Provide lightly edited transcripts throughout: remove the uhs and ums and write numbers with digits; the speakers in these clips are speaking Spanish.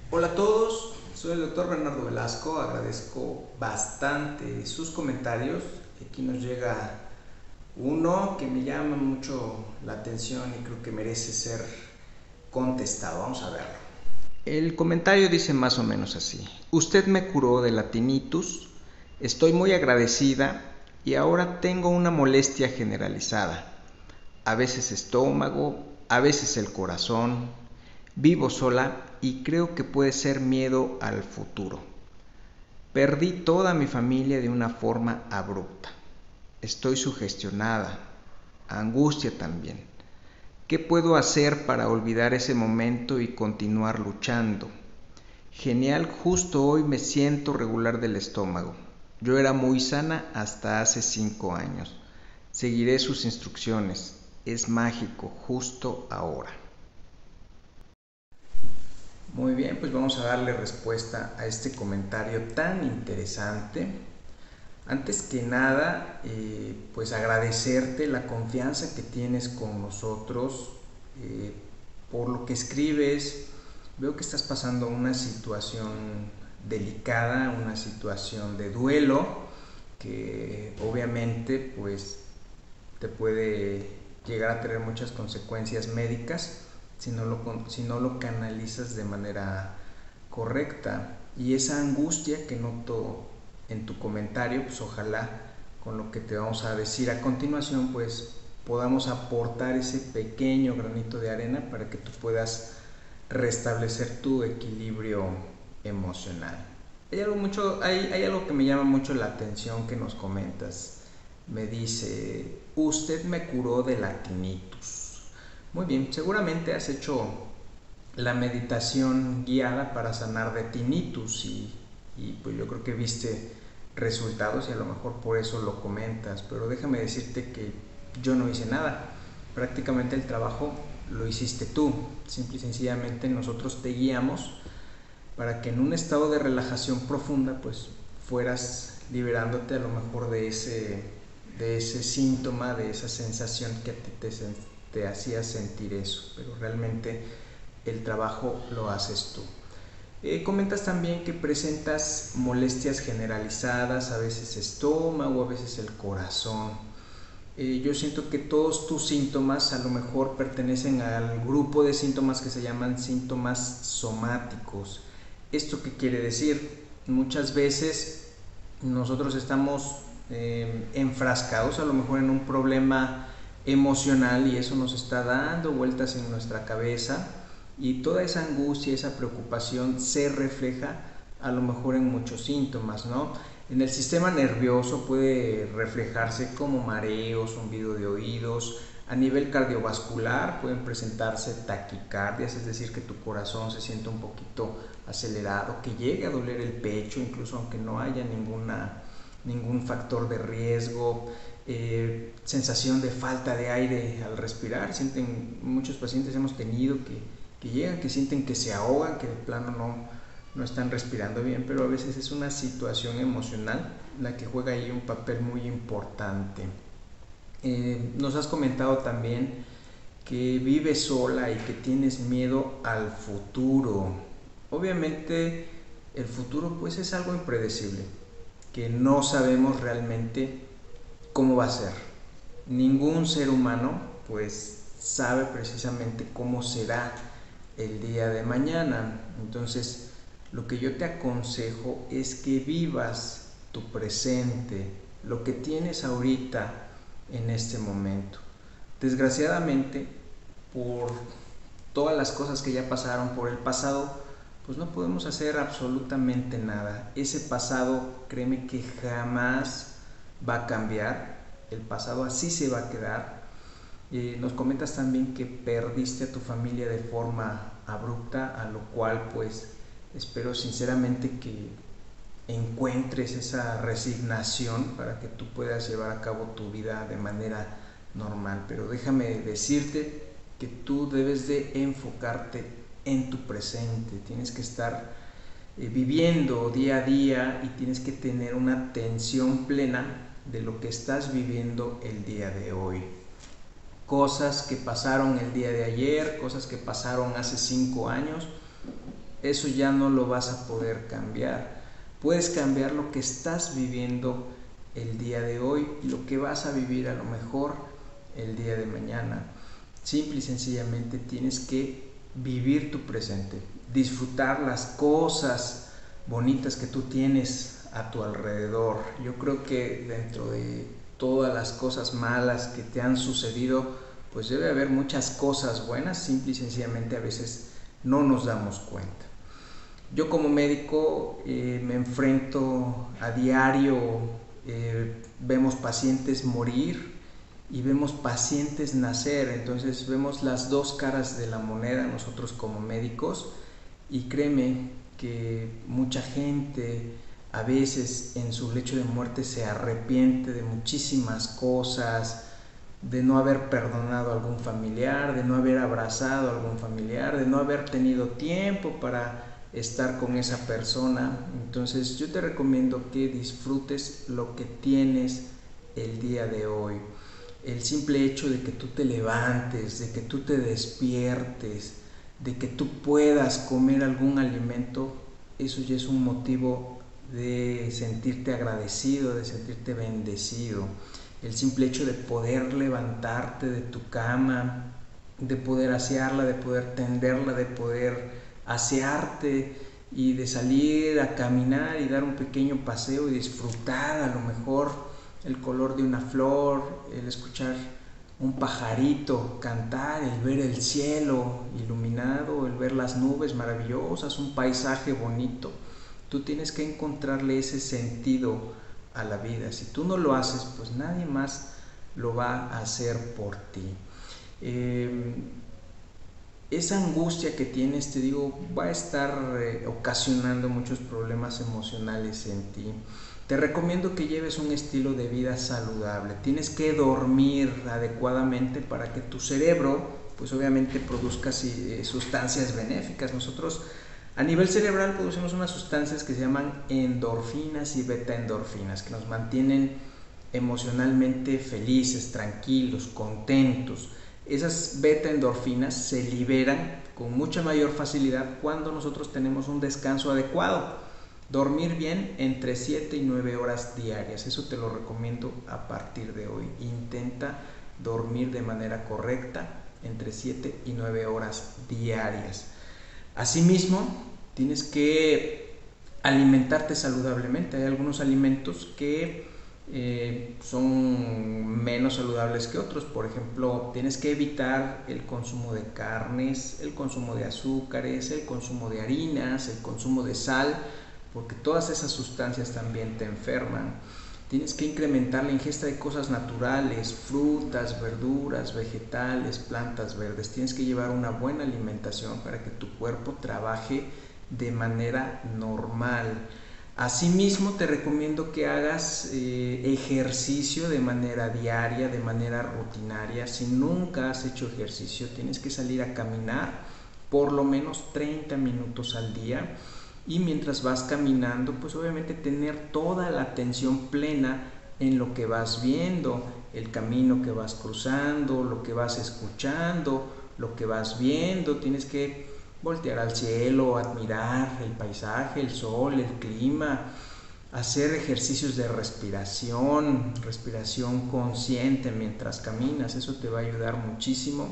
Hola a todos, soy el doctor Bernardo Velasco, agradezco bastante sus comentarios. Aquí nos llega uno que me llama mucho la atención y creo que merece ser contestado. Vamos a verlo. El comentario dice más o menos así: usted me curó de la tinnitus, estoy muy agradecida y ahora tengo una molestia generalizada. A veces estómago, a veces el corazón. Vivo sola y creo que puede ser miedo al futuro. Perdí toda mi familia de una forma abrupta. Estoy sugestionada, angustia también. ¿Qué puedo hacer para olvidar ese momento y continuar luchando? Genial, justo hoy me siento regular del estómago. Yo era muy sana hasta hace 5 años. Seguiré sus instrucciones. Es mágico, justo ahora. Muy bien, pues vamos a darle respuesta a este comentario tan interesante. Antes que nada, pues agradecerte la confianza que tienes con nosotros, eh, por lo que escribes. Veo que estás pasando una situación delicada, una situación de duelo, que obviamente pues te puede llegar a tener muchas consecuencias médicas si no lo canalizas de manera correcta. Y esa angustia que noto en tu comentario, pues ojalá con lo que te vamos a decir a continuación, pues podamos aportar ese pequeño granito de arena para que tú puedas restablecer tu equilibrio emocional. Hay algo que me llama mucho la atención que nos comentas. Me dice: usted me curó de la tinnitus. Muy bien, seguramente has hecho la meditación guiada para sanar de tinnitus y pues yo creo que viste resultados y a lo mejor por eso lo comentas, pero déjame decirte que yo no hice nada. Prácticamente el trabajo lo hiciste tú. Simple y sencillamente nosotros te guiamos para que en un estado de relajación profunda pues fueras liberándote a lo mejor de ese síntoma, de esa sensación que a ti te hacía sentir eso, pero realmente el trabajo lo haces tú. Comentas también que presentas molestias generalizadas, a veces estómago, a veces el corazón. Yo siento que todos tus síntomas a lo mejor pertenecen al grupo de síntomas que se llaman síntomas somáticos. ¿Esto qué quiere decir? Muchas veces nosotros estamos enfrascados a lo mejor en un problema emocional y eso nos está dando vueltas en nuestra cabeza y toda esa angustia, esa preocupación se refleja a lo mejor en muchos síntomas, ¿no? En el sistema nervioso puede reflejarse como mareos, zumbido de oídos. A nivel cardiovascular pueden presentarse taquicardias, es decir, que tu corazón se sienta un poquito acelerado, que llegue a doler el pecho, incluso aunque no haya ningún factor de riesgo. Sensación de falta de aire al respirar. Muchos pacientes hemos tenido que llegan, que sienten que se ahogan, que de plano no están respirando bien, pero a veces es una situación emocional la que juega ahí un papel muy importante. Nos has comentado también que vives sola y que tienes miedo al futuro. Obviamente el futuro pues es algo impredecible, que no sabemos realmente cómo va a ser. Ningún ser humano pues sabe precisamente cómo será el día de mañana. Entonces, lo que yo te aconsejo es que vivas tu presente, lo que tienes ahorita en este momento. Desgraciadamente, por todas las cosas que ya pasaron, por el pasado, pues no podemos hacer absolutamente nada. Ese pasado, créeme que jamás va a cambiar. El pasado así se va a quedar. Nos comentas también que perdiste a tu familia de forma abrupta, a lo cual pues espero sinceramente que encuentres esa resignación para que tú puedas llevar a cabo tu vida de manera normal. Pero déjame decirte que tú debes de enfocarte en tu presente, tienes que estar viviendo día a día y tienes que tener una atención plena de lo que estás viviendo el día de hoy. Cosas que pasaron el día de ayer, cosas que pasaron hace 5 años, eso ya no lo vas a poder cambiar. Puedes cambiar lo que estás viviendo el día de hoy y lo que vas a vivir a lo mejor el día de mañana. Simple y sencillamente tienes que vivir tu presente, disfrutar las cosas bonitas que tú tienes a tu alrededor. Yo creo que dentro de todas las cosas malas que te han sucedido, pues debe haber muchas cosas buenas, simple y sencillamente a veces no nos damos cuenta. Yo como médico me enfrento a diario, vemos pacientes morir y vemos pacientes nacer, entonces vemos las dos caras de la moneda nosotros como médicos, y créeme que mucha gente a veces en su lecho de muerte se arrepiente de muchísimas cosas, de no haber perdonado a algún familiar, de no haber abrazado a algún familiar, de no haber tenido tiempo para estar con esa persona. Entonces yo te recomiendo que disfrutes lo que tienes el día de hoy. El simple hecho de que tú te levantes, de que tú te despiertes, de que tú puedas comer algún alimento, eso ya es un motivo de sentirte agradecido, de sentirte bendecido. El simple hecho de poder levantarte de tu cama, de poder asearla, de poder tenderla, de poder asearte y de salir a caminar y dar un pequeño paseo y disfrutar a lo mejor el color de una flor, el escuchar un pajarito cantar, el ver el cielo iluminado, el ver las nubes maravillosas, un paisaje bonito. Tú tienes que encontrarle ese sentido a la vida. Si tú no lo haces, pues nadie más lo va a hacer por ti. Esa angustia que tienes, te digo, va a estar ocasionando muchos problemas emocionales en ti. Te recomiendo que lleves un estilo de vida saludable. Tienes que dormir adecuadamente para que tu cerebro, pues obviamente produzca sustancias benéficas. Nosotros a nivel cerebral producimos unas sustancias que se llaman endorfinas y betaendorfinas, que nos mantienen emocionalmente felices, tranquilos, contentos. Esas betaendorfinas se liberan con mucha mayor facilidad cuando nosotros tenemos un descanso adecuado. Dormir bien entre 7 y 9 horas diarias, eso te lo recomiendo a partir de hoy. Intenta dormir de manera correcta entre 7 y 9 horas diarias. Asimismo, tienes que alimentarte saludablemente. Hay algunos alimentos que son menos saludables que otros. Por ejemplo, tienes que evitar el consumo de carnes, el consumo de azúcares, el consumo de harinas, el consumo de sal, porque todas esas sustancias también te enferman. Tienes que incrementar la ingesta de cosas naturales, frutas, verduras, vegetales, plantas verdes. Tienes que llevar una buena alimentación para que tu cuerpo trabaje de manera normal. Asimismo, te recomiendo que hagas ejercicio de manera diaria, de manera rutinaria. Si nunca has hecho ejercicio, tienes que salir a caminar por lo menos 30 minutos al día. Y mientras vas caminando, pues obviamente tener toda la atención plena en lo que vas viendo, el camino que vas cruzando, lo que vas escuchando, lo que vas viendo. Tienes que voltear al cielo, admirar el paisaje, el sol, el clima, hacer ejercicios de respiración consciente mientras caminas. Eso te va a ayudar muchísimo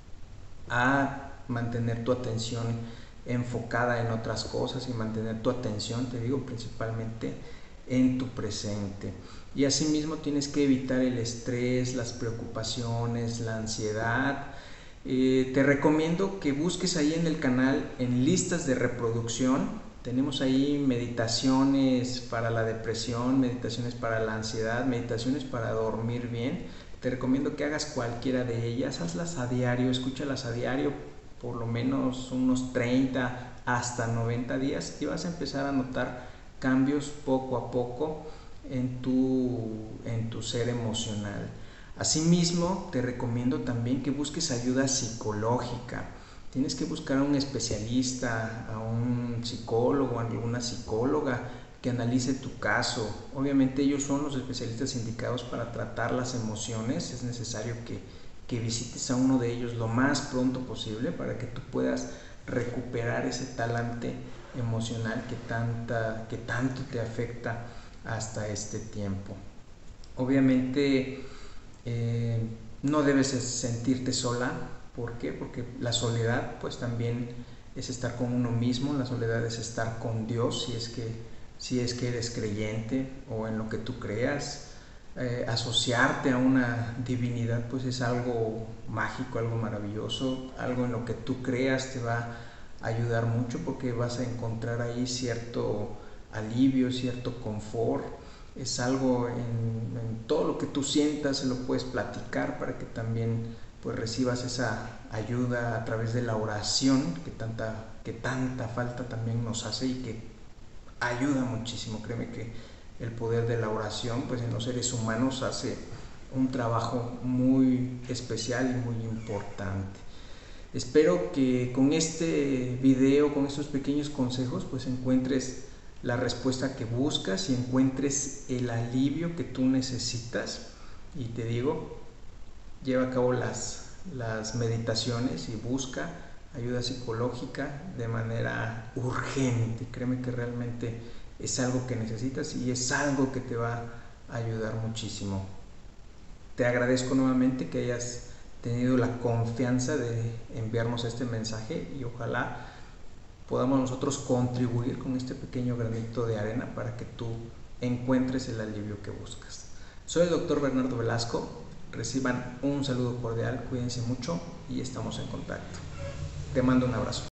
a mantener tu atención enfocada en otras cosas y mantener tu atención, te digo, principalmente en tu presente. Y asimismo tienes que evitar el estrés, las preocupaciones, la ansiedad. Te recomiendo que busques ahí en el canal, en listas de reproducción. Tenemos ahí meditaciones para la depresión, meditaciones para la ansiedad, meditaciones para dormir bien. Te recomiendo que hagas cualquiera de ellas, hazlas a diario, escúchalas a diario, por lo menos unos 30 hasta 90 días, y vas a empezar a notar cambios poco a poco en tu ser emocional. Asimismo, te recomiendo también que busques ayuda psicológica. Tienes que buscar a un especialista, a un psicólogo, a alguna psicóloga que analice tu caso. Obviamente ellos son los especialistas indicados para tratar las emociones. Es necesario que visites a uno de ellos lo más pronto posible para que tú puedas recuperar ese talante emocional que tanto te afecta hasta este tiempo. Obviamente no debes sentirte sola. ¿Por qué? Porque la soledad pues también es estar con uno mismo, la soledad es estar con Dios si es que eres creyente o en lo que tú creas. Asociarte a una divinidad pues es algo mágico, algo maravilloso, algo en lo que tú creas te va a ayudar mucho porque vas a encontrar ahí cierto alivio, cierto confort. Es algo en todo lo que tú sientas, se lo puedes platicar para que también pues recibas esa ayuda a través de la oración que tanta falta también nos hace y que ayuda muchísimo. Créeme que el poder de la oración pues en los seres humanos hace un trabajo muy especial y muy importante. Espero que con este video, con estos pequeños consejos, pues encuentres la respuesta que buscas y encuentres el alivio que tú necesitas. Y te digo, lleva a cabo las meditaciones y busca ayuda psicológica de manera urgente. Créeme que realmente es algo que necesitas y es algo que te va a ayudar muchísimo. Te agradezco nuevamente que hayas tenido la confianza de enviarnos este mensaje y ojalá podamos nosotros contribuir con este pequeño granito de arena para que tú encuentres el alivio que buscas. Soy el doctor Bernardo Velasco. Reciban un saludo cordial, cuídense mucho y estamos en contacto. Te mando un abrazo.